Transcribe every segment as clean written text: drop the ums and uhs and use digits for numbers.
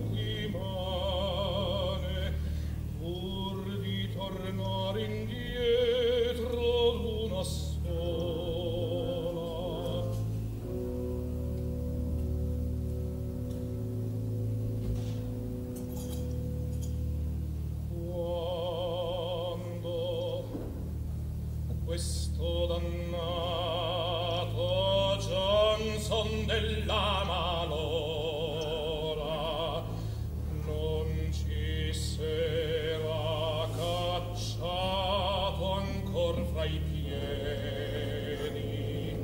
rimane pur di tornare indietro d'una sola. Quando questo dannato Johnson della malora non ci s'era cacciato ancor fra i piedi.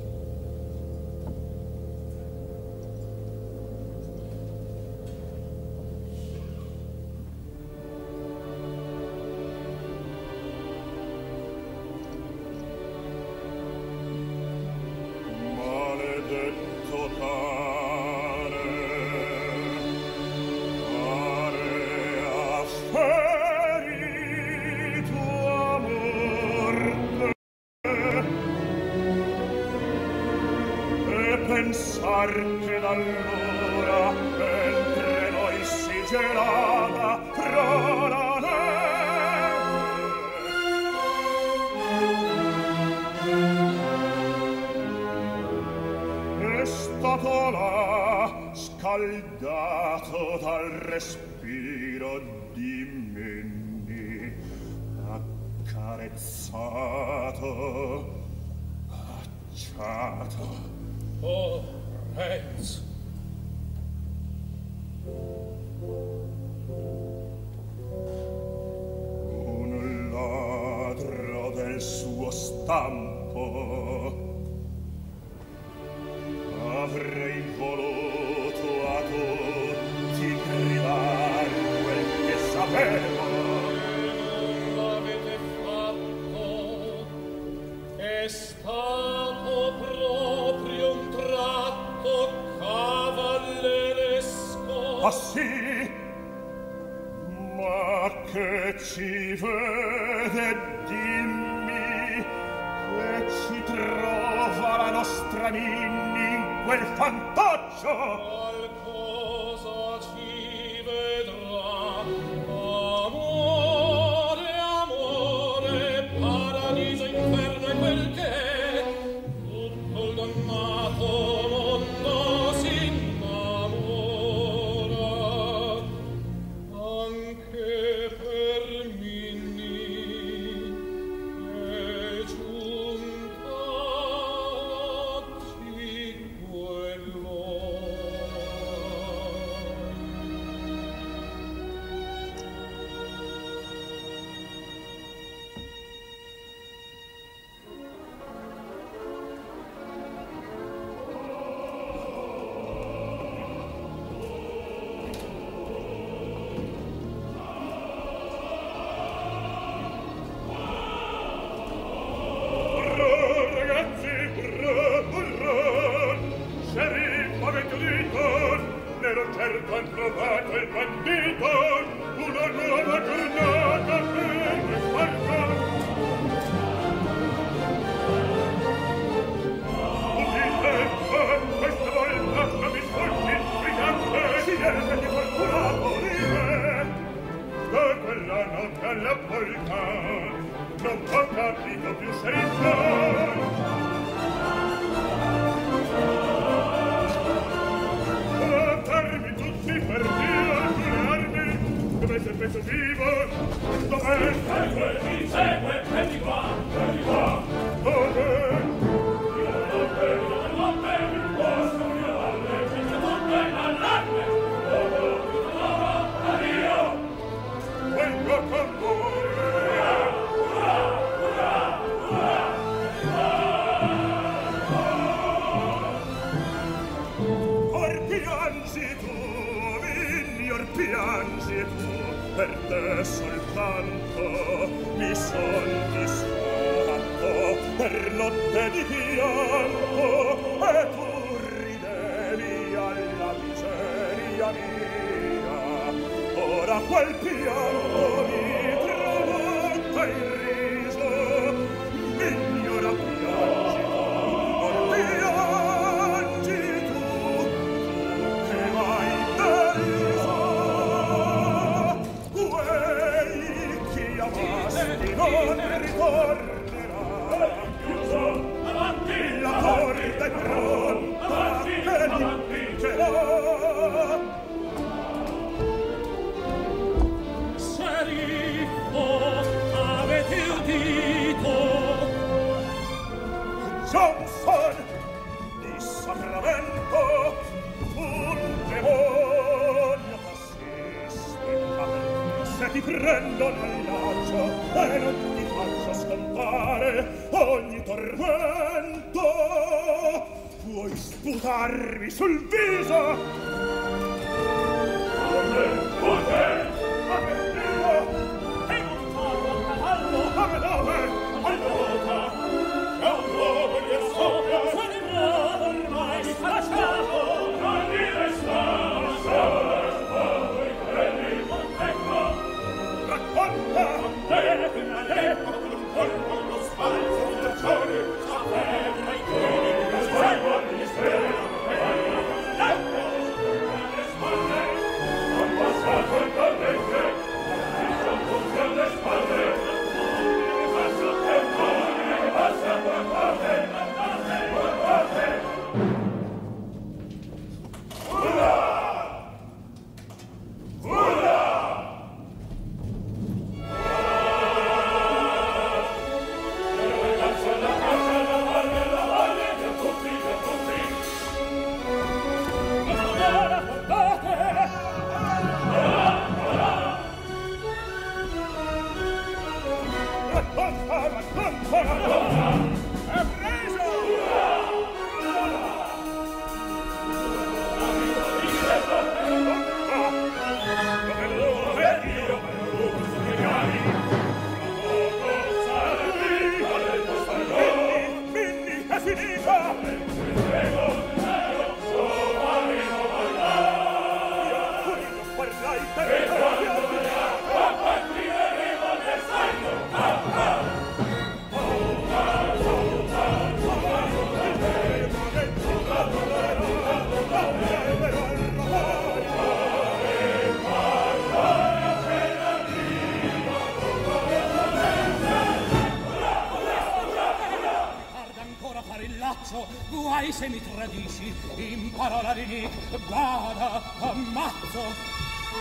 Maledetto cane, pare afferito a morte, e pensar che d'allora, mentre noi si gelava fra la è stato là scaldato dal respiro di Minni, accarezzato, acciato. Oh, Renz! Un ladro del suo stampo avrei voluto a tutti gridar quel che sapevo. Non l'avete fatto, è stato proprio un tratto cavalleresco. Ah sì? Ma che ci vede, dimmi, che ci trova la nostra Minni in quel fantoccio? Qualcosa ci vedrà. Amore, amore, paradiso, inferno e quel che è. Tutto il dannato mondo si innamora. Anche per Minni è giunta oggi quell'ora. Ragazzi, urrà! Sceriffo, avete udito? Nero certo han trovato il bandito, una nuova giornata per risparco. Udite, questa volta non mi sfuggi il brigante. Siete di fortunato, dite! Da quella notte alla volta non ho capito più sceriffo. Fermi tutti per Dio, alcune armi. Dov'è il pezzo vivo? Dov'è? Segue, prendi qua. Dove? Io non vedo dell'oppe, il posto mio alle, mentre tutto è in allarme. Addio! Vengo con voi. Piangi tu, per te soltanto mi son disfatto per notte di pianto, e tu ridevi alla miseria mia. Ora quel pianto mi tramonta il riso, migliora piangi tu, che vai dal prendono il laccio e non ti faccio scontare ogni tormento. Vuoi sputarmi sul viso? Guai se mi tradisci, in parola di bada, ammazzo.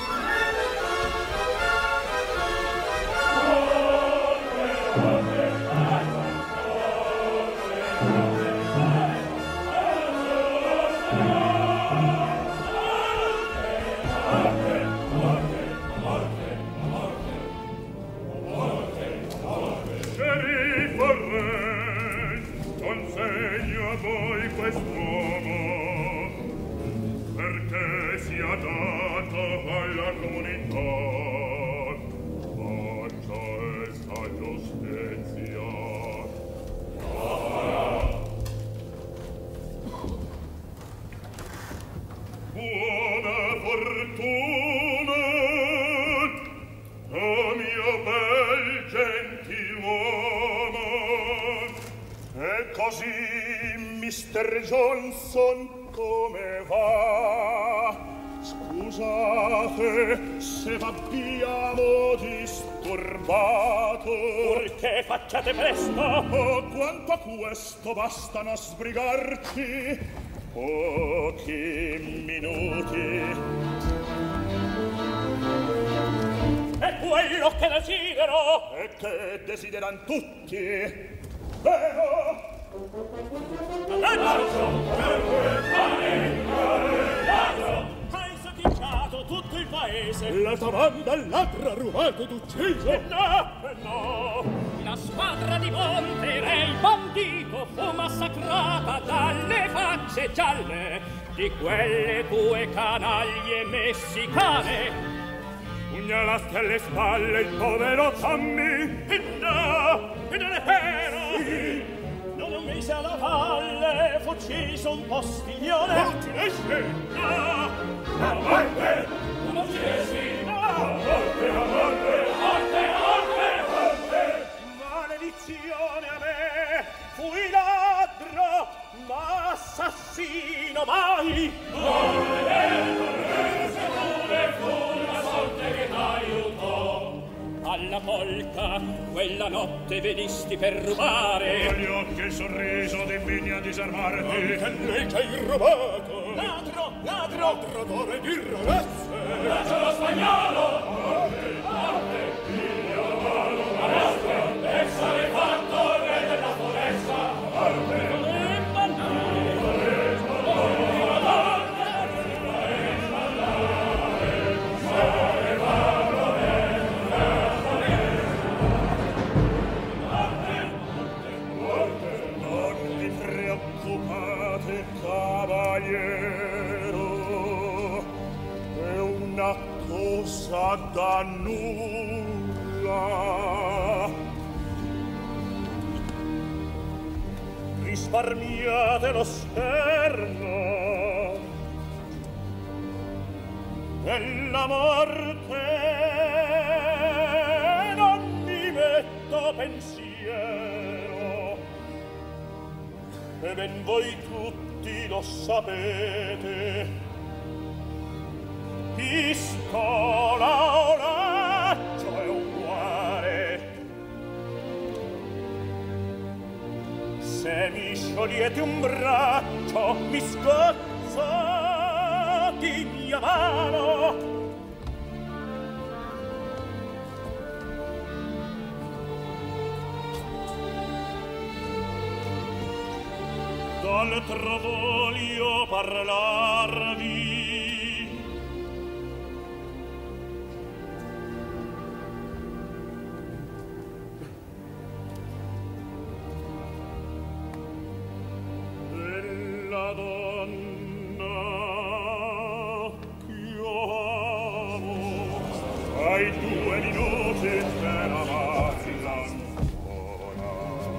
Consegno a voi quest'uomo perché sia dato alla comunità, faccia essa giustizia. Buona fortuna, o mio bel gentiluomo. E così, Mr. Johnson, come va? Scusate se v'abbiamo disturbato. Purché facciate presto. Oh, quanto a questo bastano a sbrigarci pochi minuti. È quello che desidero. E che desideran tutti. Vero? Hai saccheggiato tutto il paese. La tua banda al ladro ha rubato ed ucciso. No. La squadra di Monterey bandito fu massacrata dalle facce gialle di quelle due canaglie messicane. Pugnalaste alle spalle il povero Tommy. No, non è vero. Sì. Non un mese alla valle fu ucciso un postiglione. Non uccidessi? No. A morte! Non uccidessi? No. A morte, a morte! Maledizione a me! Fui ladro, ma assassino mai! Non è vero, se pure fu la sorte che t'aiutò. Alla polca quella notte venisti per rubare. Con gli occhi e il sorriso dimmi a disarmarti. Anche lei ci hai rubato. Ladro, ladradore di ragazze. Lascia lo spagnolo. Morte, figlio malo. Arresto, essere fatto re della foresta. Morte, cosa da nulla. Risparmiate lo scherno della morte, non mi metto pensiero, e ben voi tutti lo sapete. Pistola o raggio è uguale. Se mi sciogliete un braccio, mi scozzo di mia mano. D'altro voglio parlarvi. Della donna ch'io amo. Hai 2 minuti per amarla ancora.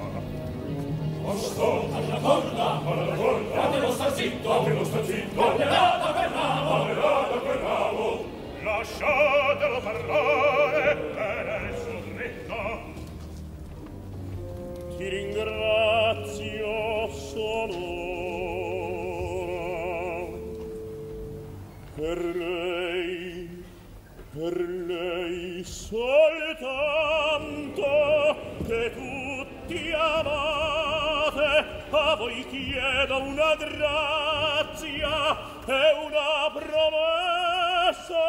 Posto alla corda, fatelo star zitto, parlerà quel ramo. Lasciatelo parlare, è il suo diritto. Ti ringrazio solo per lei soltanto, che tutti amate. A voi chiedo una grazia e una promessa,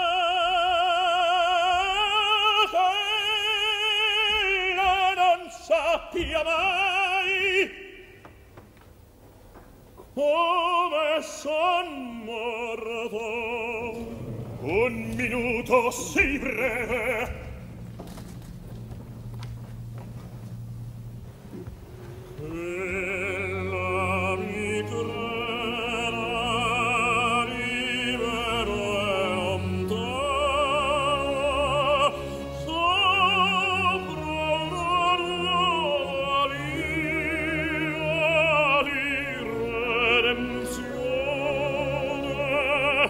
che ella non sappia mai come son morto. Un minuto sì breve. Ella mi creda libero e lontano, sopra una nuova via di redenzione.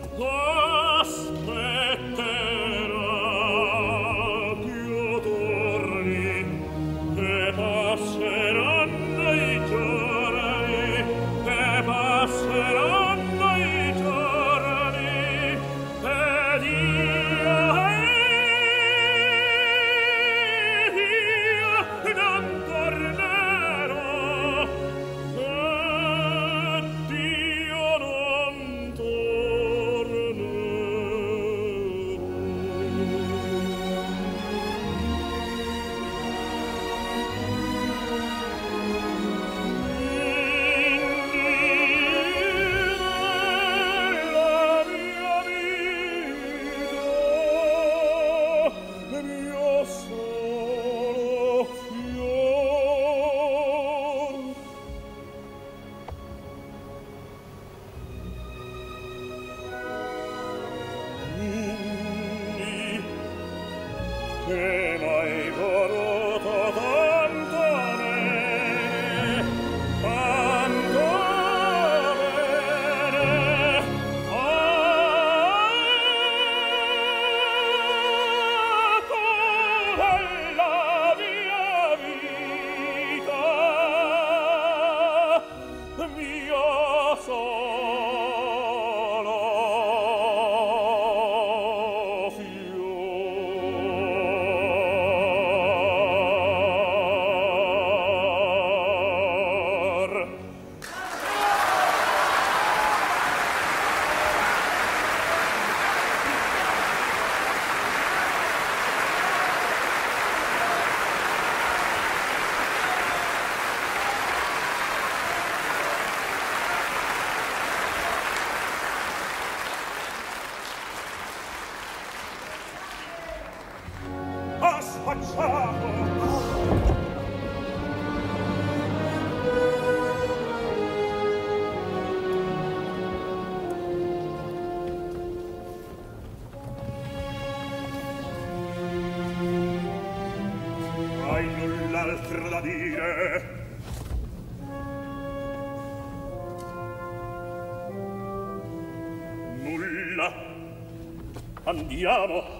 Aspetterà ch'io torni e passeranno i giorni, ed io non tornerò, ed io non tornerò. Che m'hai voluto tanto bene, tanto bene. Tu della mia vita, mio solo ha spacciato. da dire. Nulla. Andiamo.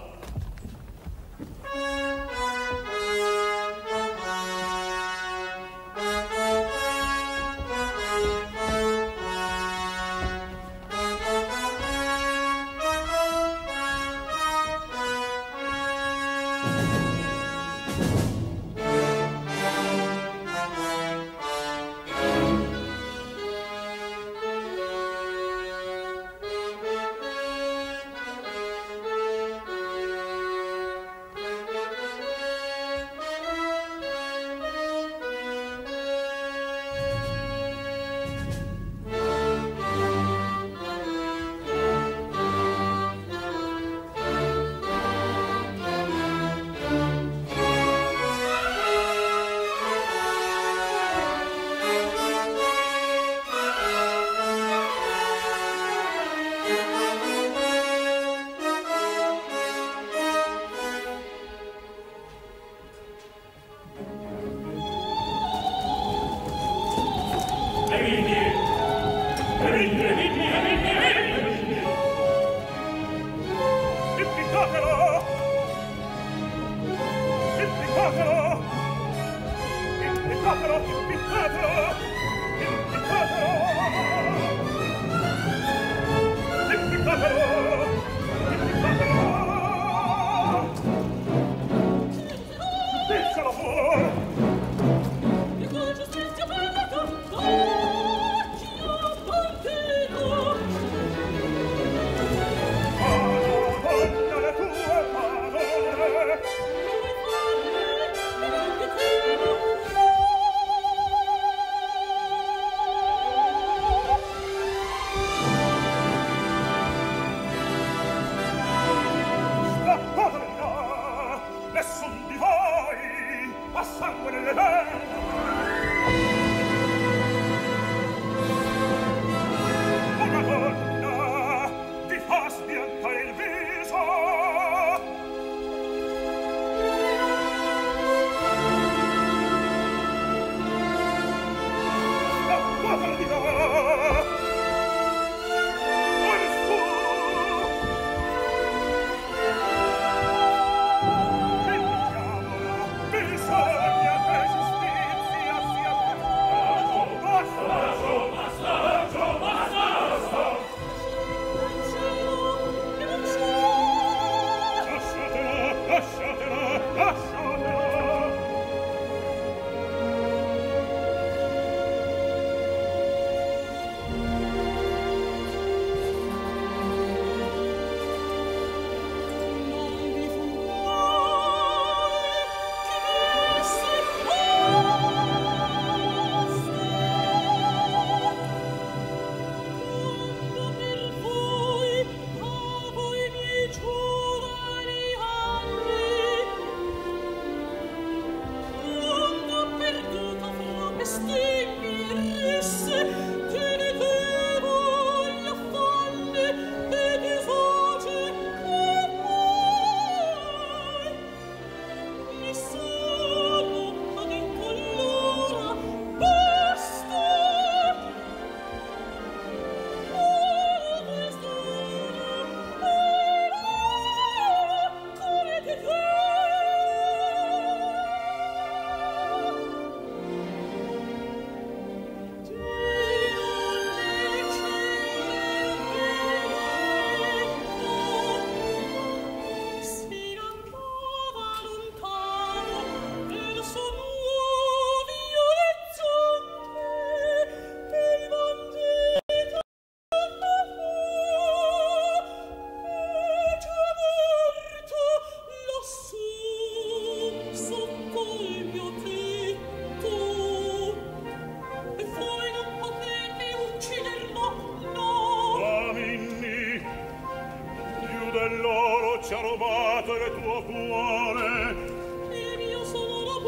ci ha rubato il tuo cuore. Il mio sonoro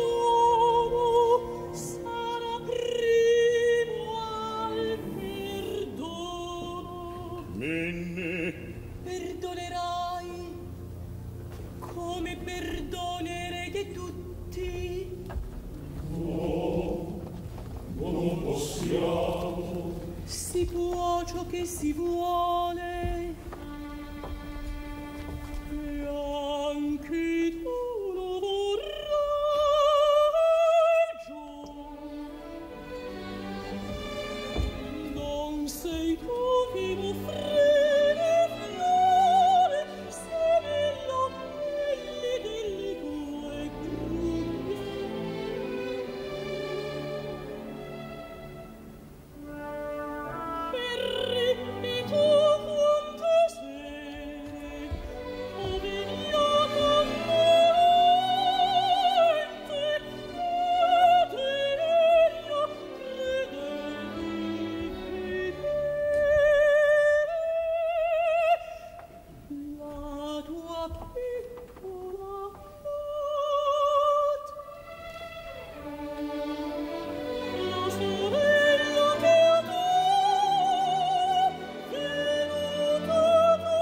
buono sarà primo al perdono. Minni, Perdonerai come perdonerete tutti. oh. ciò che si vuole, e anche tu lo vorrai già. Non sei tu che m'offrire flore, se nella pelle delle tue gruglie. Perri tu quante sere ho veniato a mente, io credevi la tua piccola la sorella che venuta da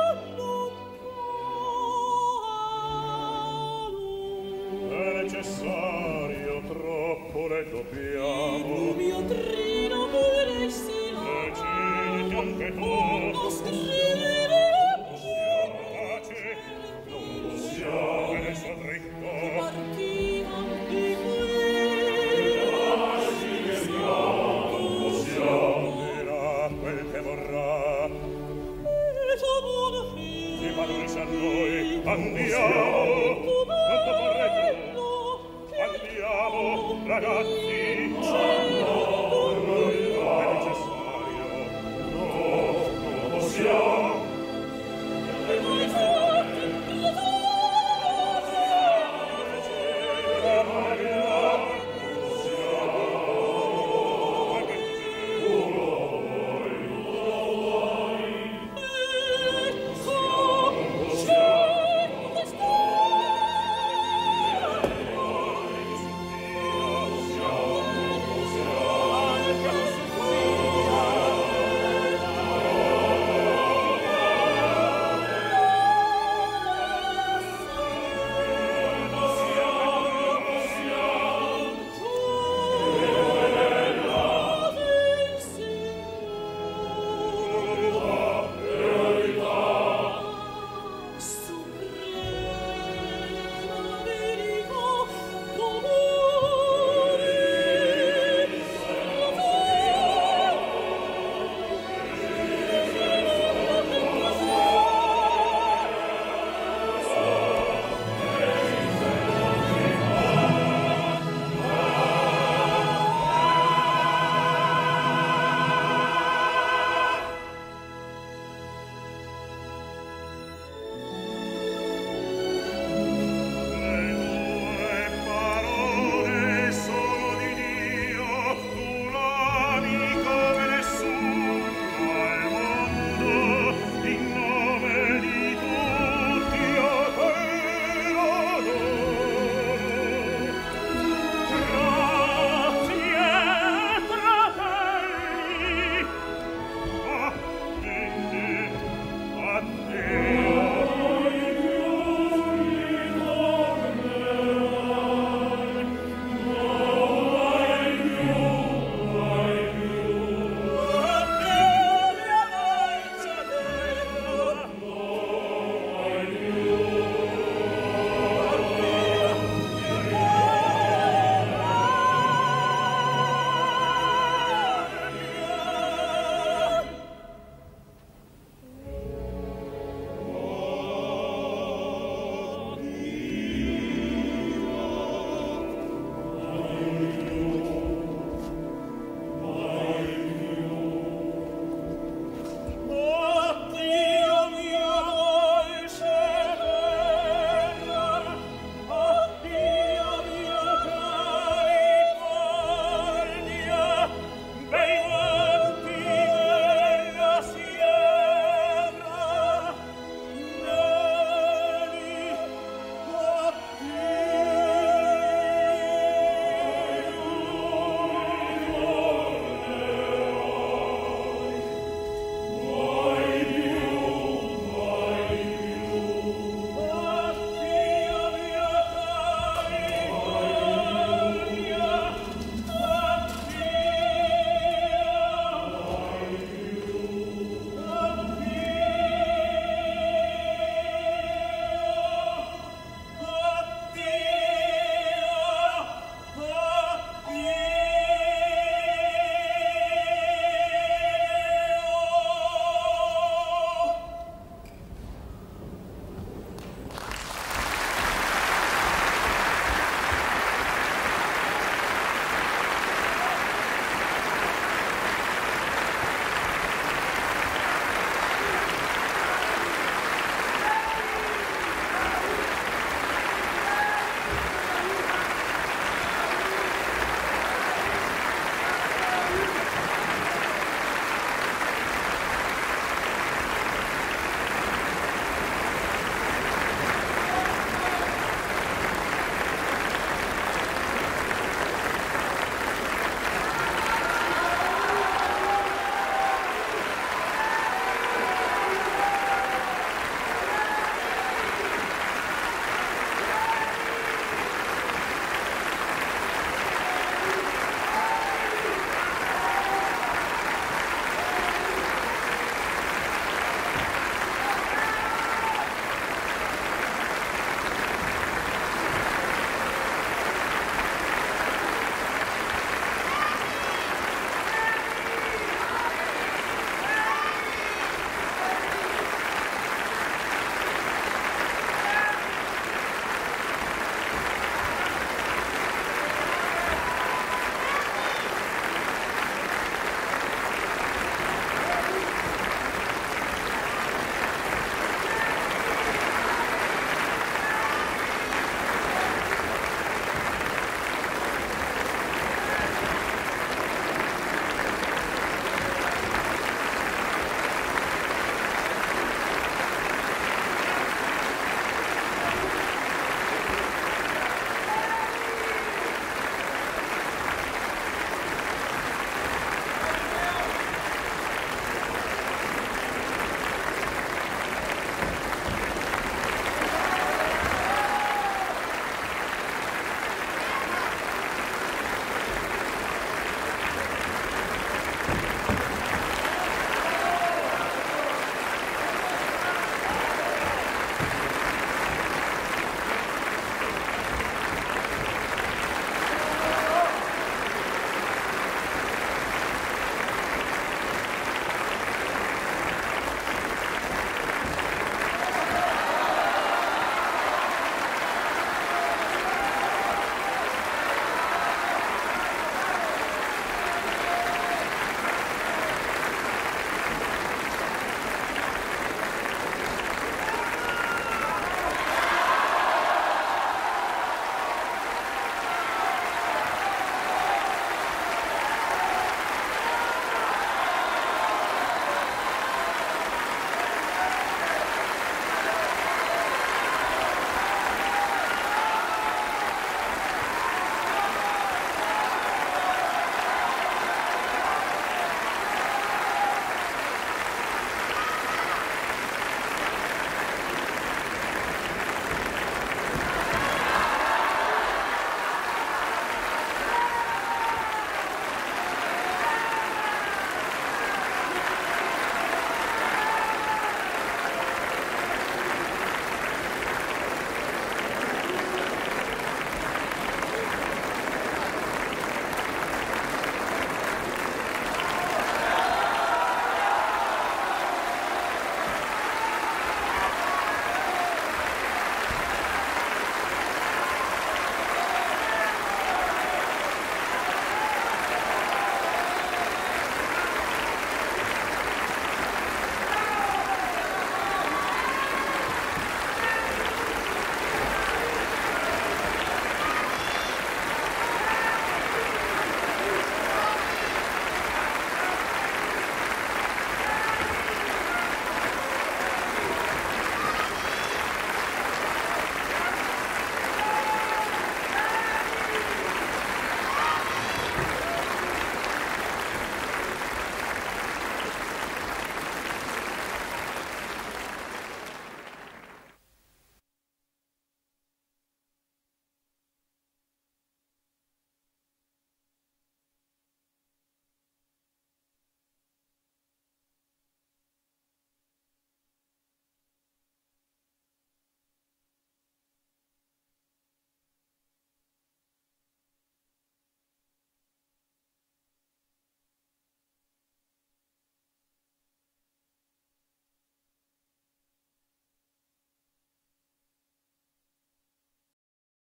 lontano. È necessario, troppo le dobbiamo. Il mio trino vorresti Decidi anche tu. non scrivere Pace, non possiamo. È nel suo dritto. partiva di Dirà quel che vorrà. e tu buona figlia Ti padronisce a noi. Andiamo. Non t'opporre tu. Andiamo, ragazzi.